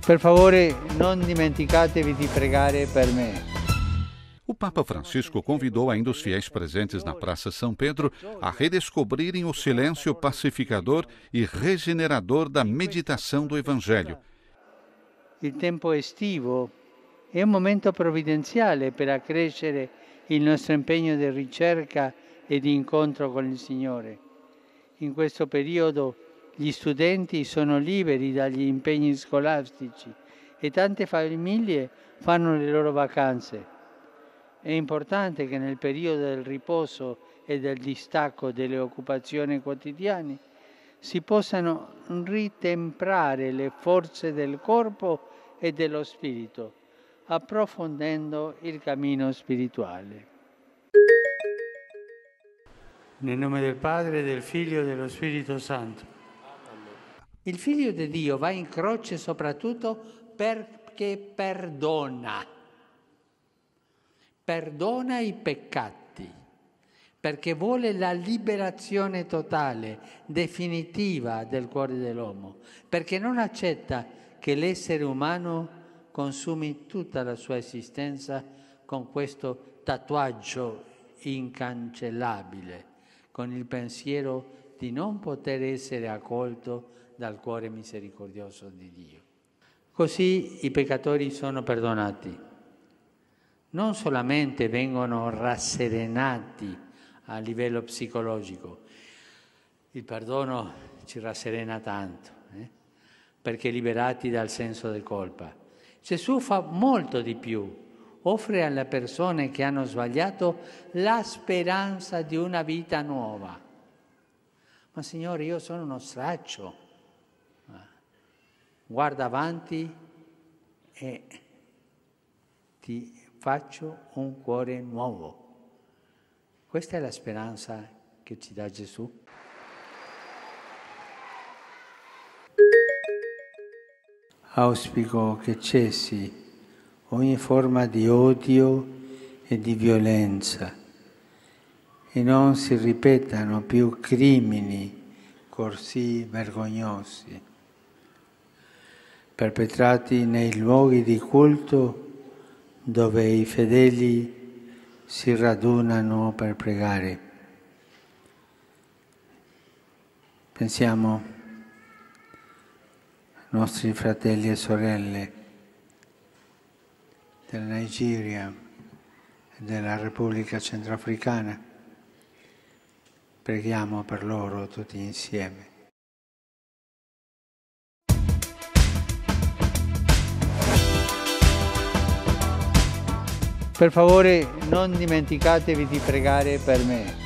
Per favore, non dimenticatevi di pregare per me. O Papa Francisco convidou ainda os fiéis presentes na Praça São Pedro a redescobrirem o silêncio pacificador e regenerador da meditação do Evangelho. Il tempo estivo è un momento provvidenziale per accrescere il nostro impegno di ricerca e di incontro con il Signore. In questo periodo gli studenti sono liberi dagli impegni scolastici e tante famiglie fanno le loro vacanze. È importante che nel periodo del riposo e del distacco delle occupazioni quotidiane si possano ritemprare le forze del corpo e dello spirito, approfondendo il cammino spirituale. Nel nome del Padre, del Figlio e dello Spirito Santo. Il Figlio di Dio va in croce soprattutto perché perdona i peccati, perché vuole la liberazione totale, definitiva del cuore dell'uomo, perché non accetta che l'essere umano consumi tutta la sua esistenza con questo tatuaggio incancellabile, con il pensiero di non poter essere accolto dal cuore misericordioso di Dio. Così i peccatori sono perdonati. Non solamente vengono rasserenati a livello psicologico, il perdono ci rasserena tanto, perché liberati dal senso di colpa. Gesù fa molto di più, offre alle persone che hanno sbagliato la speranza di una vita nuova. Ma Signore, io sono uno straccio, guarda avanti e ti faccio un cuore nuovo. Questa è la speranza che ci dà Gesù. Auspico che cessi ogni forma di odio e di violenza e non si ripetano più crimini così vergognosi, perpetrati nei luoghi di culto dove i fedeli si radunano per pregare. Pensiamo ai nostri fratelli e sorelle della Nigeria e della Repubblica Centrafricana. Preghiamo per loro tutti insieme. Per favore, non dimenticatevi di pregare per me.